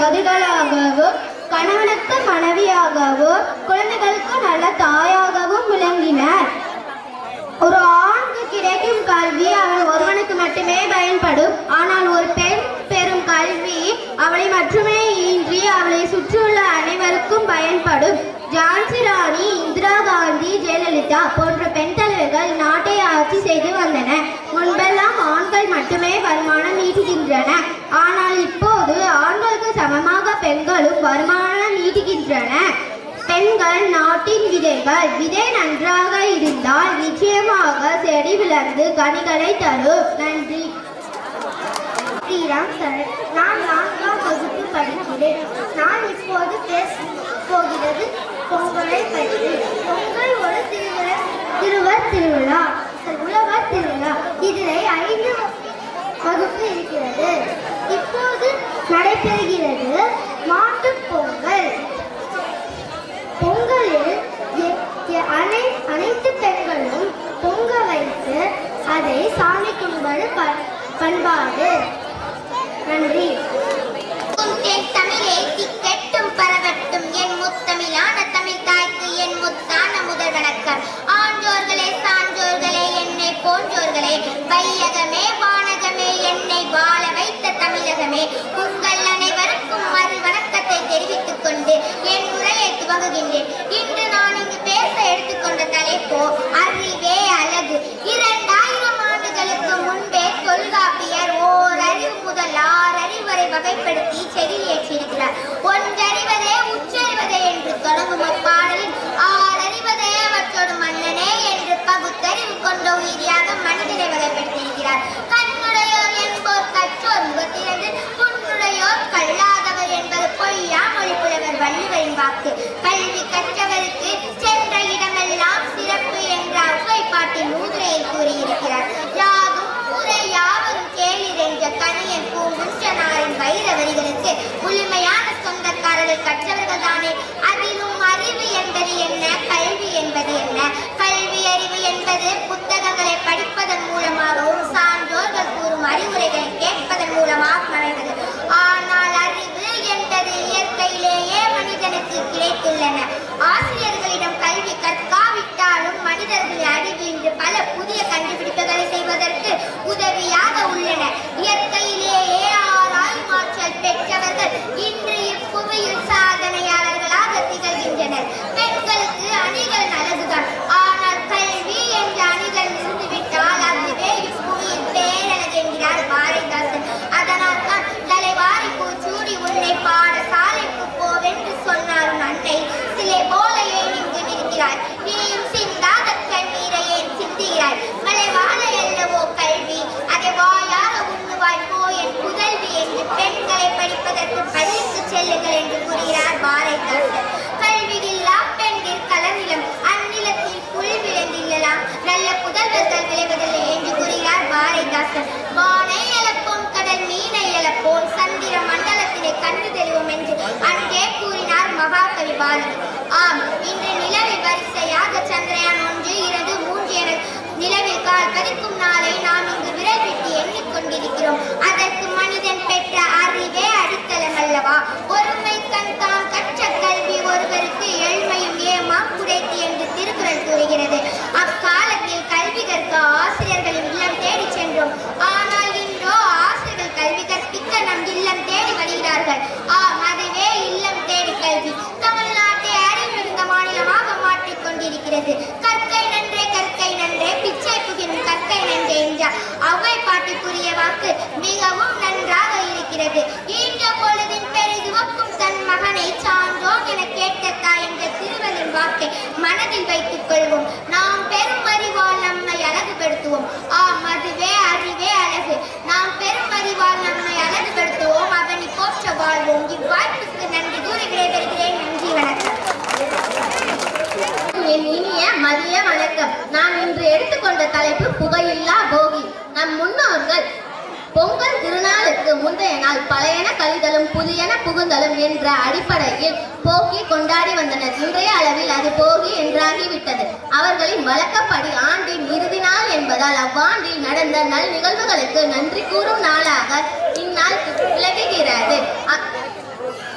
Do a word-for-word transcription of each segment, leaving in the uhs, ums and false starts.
தம்பதிகளாகவும் கணவனுக்கு மனைவியாகவும் குழந்தைகளுக்கு நல்ல தாயாகவும் விளங்கினர். ஒரு ஆணுக்கு கிடைக்கும் கல்வி அவன் ஒருவனுக்கு மட்டுமே பயன்படும். ஆனால் ஒரு பெண் பெறும் கல்வி அவளை மட்டுமே இன்றி அவளை சுற்றியுள்ள அனைவருக்கும் பயன்படும். ஜான்சி ராணி, இந்திரா காந்தி, ஜெயலலிதா போன்ற பெண் தலைவர்கள் நாட்டை ஆட்சி செய்து வந்தனர். முன்பெல்லாம் ஆண்கள் மட்டுமே வருமானம் ஈட்டுகின்றன. ஆனால் இப்போது ஆண்களுக்கு சமமாக பெண்களும் வருமானம் ஈட்டுகின்றனர். பெண்கள் நாட்டின் விதைகள். விதை நன்றாக இருந்தால் நிச்சயமாக செடி வளர்ந்து கனிகளை தரும். நன்றி. ஸ்ரீராம் சரண். நான் நான்காம் வகுப்பு படிக்கிறேன். நான் இப்போது பேச போகிறது பொங்கலை பற்றி. பொங்கல் ஒரு திருவிழா திருவர் திருவிழா உழவர் திருவிழா. இதில் ஐந்து வகுப்பு இருக்கிறது. இப்போது நடைபெறுகிறது மாட்டுப் பொங்கல். பொங்கலில் அனைத்து பெண்களும் பொங்க வைத்து அதை சாமி கும்பிடு பண்பாடு. நன்றி. தமிழே திக்கெட்டும் பரவட்டும் என் முத்தமிழான தமிழ் தாய்க்கு என் முத்தான முதல் வணக்கம். ஆன்றோர்களே சான்றோர்களே என்னை போன்றோர்களே வையகமே வானகமே என்னை வாழ வைத்த தமிழகமே உங்கள் அனைவருக்கும் மறு வணக்கத்தை தெரிவித்துக் கொண்டு என் உரையை துவங்குகின்றேன். இன்று நான் இங்கு பேச எடுத்துக்கொண்ட தலைப்போ அறிவே அழகு. இரண்டாயிரம் ஆண்டுகளுக்கு முன்பே தொல்காப்பியர் ஓர் அறிவு முதல் ஆறு அறிவு வரை வகைப்படுத்தி செடியேற்றியிருக்கிறார். ஒன்றறிவதே உச்சறிவதே என்று தொடங்கும் அப்பாடலில் ஆறறிவதே அவற்றோடு மன்னனே என்று பகுத்தறிவு கொண்ட உயிரியாக மனிதனை வகைப்படுத்தியிருக்கிறார். கண்ணுடையோர் என்போர் கற்றோர் முகத்திலிருந்து புண்ணுடையோர் கல்லாதவர் என்பது பொய்யா மொழிப்புலவர் வள்ளுவரின் வாக்கு. கல்வி கற்றவருக்கு சென்ற இடமெல்லாம் சிறப்பு என்ற அவ்வை பாட்டின் நூதுரையில் கூறியிருக்கிறார். யாதும் ஊரை யாவரும் கேளிர் என்ற கணியன் பூங்குன்றனாரின் வைர வரிகளுக்கு முழுமையான சொந்தக்காரர்கள் கற்றவர்கள் தானே. அதிலும் அறிவு என்பது என்ன, கல்வி என்பது என்ன? கல்வி அறிவு என்பது புத்தகங்களை படிப்பதன் மூலமாகவும் சான்றோர்கள் கூறும் அறிவுரைகளை கேட்பதன் மூலமாக அமைந்தது. ஆனால் அறிவு என்பது இயற்கையிலேயே மனிதனுக்கு கிடைத்துள்ளன. ஆசிரியர்களிடம் கல்வி கற்காவிட்டாலும் மனிதர்கள் அறிவு இன்று பல புதிய கண்டுபிடிப்புகளை செய்வதற்கு உதவியாக உள்ளன. இயற்கையிலேயே ஆராயும் ஆற்றல் பெற்றவர்கள் இன்று இப்புவியில் சாதனையாளர்களாக திகழ்கின்றனர். பெண்களுக்கு அணிகள் அழகுதான். ஆனால் கல்வி என்ற அணிகள் இருந்துவிட்டால் அதுவே இப்புவியில் பேரழகு என்கிறார் பாரதிதாசன். அதனால் தான் தலைவாரி பூச்சூடி உன்னை பாடசாலைக்கு போவென்று சொன்னார் உன் அன்னை. சிலை போல ஏன் இங்கு நிற்கிறாய்? நீயும் சிந்தாத கண்ணீரை ஏன் சிந்துகிறாய்? மலைவாழ எல்லவோ கல்வி, அதை வாயார உண்ணுவாய் போ என் புதல்வி என்று பெண்களை படிப்பதற்கு பள்ளிக்கு செல்லுங்கள் என்று கூறுகிறார் பாரதிதாசன். கல்வியில்லா பெண்ணில் கலநிலம் அந்நிலத்தில் புல் விளைந்தில்லலாம் நல்ல புதல்வர்கள் விளைவதில்லை என்று கூறுகிறார் பாரதிதாசன். வானை எழப்போம் கடல் மீனை எழப்போம் சந்திர மண்டலத்தினை கண்டு தெளிவோம் என்று அன்றே கூறினார் மகாகவி பாரதி. ஆம், இன்று நிலவில் வரிசையாக சந்திரயான் ஒன்று இரண்டு மூன்று என நிலவில் கால் பதிக்கும் நாளை நாம் இங்கு விரல் விட்டு எண்ணிக்கொண்டிருக்கிறோம். அதற்கு மனிதன் பெற்ற அறிவே அடித்தளம் அல்லவா? ஒருமை கண் தாம் கற்ற கல்வி ஒருவருக்கு எழுமையும் ஏமாம் குறைத்து என்று திருக்குறள் கூறுகிறது. அக்காலத்தில் கல்வி கற்க ஆசிரியர்களின் இல்லம் தேடி சென்றோம். ஆனால் இன்றோ ஆசிரியர்கள் கல்வி கற்பிக்க நம் இல்லம் தேடி வருகிறார்கள். ஆம், அதுவே இல்லம் தேடி கல்வி தமிழ்நாட்டை அறிவிருந்த மாநிலமாக மாற்றிக் கொண்டிருக்கிறது. கற்கை நன்றே கற்கை நன்றே பிச்சை புகின் கற்கை நன்றே என்றார் அவ்வை பாட்டி கூறிய வாக்கு மிகவும் நன்றாக இருக்கிறது. ஈன்ற பொழுதின் பெரிதுவக்கும் தன் மகனை சான்றோன் என கேட்ட தாய் என்ற திருவள்ளுவர் வாக்கை மனதில் வைத்துக் கொள்வோம். நாம் பெரும் அறிவால் நம்மை அழகுபடுத்துவோம். ஆம், அதுவே அறிவே அழகு. நாம் பெரும் அறிவால் நம்மை அழகுபடுத்துவோம். அவனை போற்ற வாழ்வோம். இவ்வாய்ப்புக்கு நன்றி கூறி விடைபெறுகிறேன். நன்றி, வணக்கம். என் இனிய மதிய வணக்கம். நான் இன்று எடுத்துக்கொண்ட தலைப்பு புகையில்லா போகி. நம் முன்னோர்கள் பொங்கல் திருநாளுக்கு முந்தைய நாள் பழையன கழிதலும் புதியன புகுந்தலும் என்ற அடிப்படையில் போகி கொண்டாடி வந்தனர். இன்றைய அளவில் அது போகி என்றாகிவிட்டது. அவர்களின் வழக்கப்படி ஆண்டின் இறுதி நாள் என்பதால் அவ்வாண்டில் நடந்த நல் நிகழ்வுகளுக்கு நன்றி கூறும் நாளாக இந்நாள் விளங்குகிறது.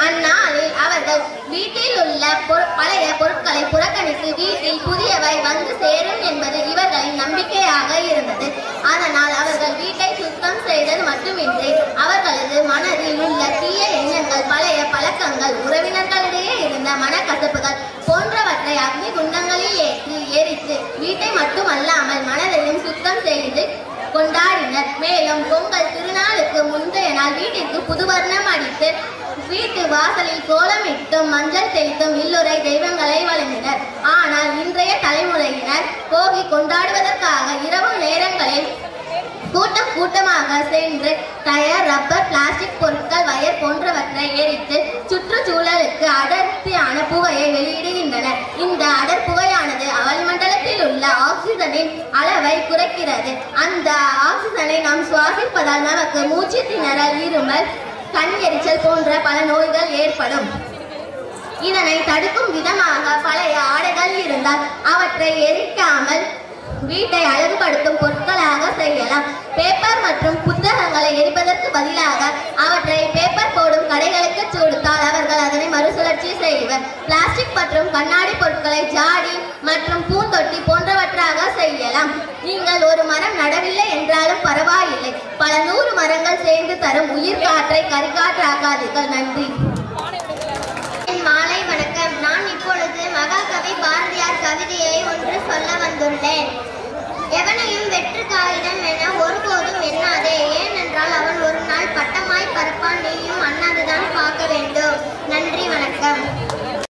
அந்நாளில் அவர்கள் வீட்டில் உள்ள பழைய பொருட்களை புறக்கணித்து வீட்டில் புதியவை வந்து சேரும் என்பது இவர்களின் நம்பிக்கையாக இருந்தது. அதனால் அவர்கள் வீட்டை சுத்தம் செய்தது மட்டுமின்றி அவர்களது மனதில் உள்ள தீய எண்ணங்கள், பழைய பழக்கங்கள், உறவினர்களிடையே இருந்த மனக்கசப்புகள் போன்றவற்றை அக்னி குண்டங்களில் ஏற்றி எரித்து வீட்டை மட்டுமல்லாமல் மனதையும் சுத்தம் செய்து கொண்டாடினர். மேலும் பொங்கல் திருநாளுக்கு முந்தைய நாள் வீட்டிற்கு புதுவர்ணம் அடித்து வீட்டு வாசலில் கோலமிட்டும் மஞ்சள் தெளித்தும் இல்லுரை தெய்வங்களை வழங்கினர். ஆனால் இன்றைய தலைமுறையினர் போகி கொண்டாடுவதற்காக இரவு நேரங்களில் கூட்டம் கூட்டமாக சென்று டயர், ரப்பர், பிளாஸ்டிக் பொருட்கள், வயர் போன்றவற்றை எரித்து சுற்றுச்சூழலுக்கு அடர்த்தியான புகையை வெளியிடுகின்றனர். இந்த அடர் புகையானது வளிமண்டலத்தில் உள்ள ஆக்சிஜனின் அளவை குறைக்கிறது. அந்த ஆக்சிஜனை நாம் சுவாசிப்பதால் நமக்கு மூச்சு திணறல், இருமல், கண் எரிச்சல் போன்ற பல நோய்கள் ஏற்படும். இதனை தடுக்கும் விதமாக பழைய ஆடைகள் இருந்தால் அவற்றை எரிக்காமல் வீட்டை அழகுபடுத்தும் பொருட்களாக செய்யலாம். பேப்பர் மற்றும் புத்தகங்களை எரிப்பதற்கு பதிலாக அவற்றை பேப்பர் போடும் கடைகளுக்கு கொடுத்தால் அவர்கள் அதனை மறுசுழற்சி செய்வர். பிளாஸ்டிக் மற்றும் கண்ணாடி பொருட்களை ஜாடி மற்றும் பூந்தொட்டி போன்றவற்றாக செய்யலாம். நீங்கள் ஒரு மரம் நடவில்லை என்றாலும் பரவாயில்லை, பல நூறு மரங்கள் சேர்ந்து தரும் உயிர் காற்றை கரிகாற்றாக்காதீர்கள். நன்றி. மாலை வணக்கம். நான் இப்பொழுது மகாகவி பாரதியார் கவிதையை ஒன்று சொல்ல வந்துள்ளேன். எவனையும் வெற்று காகிதம் என ஒரு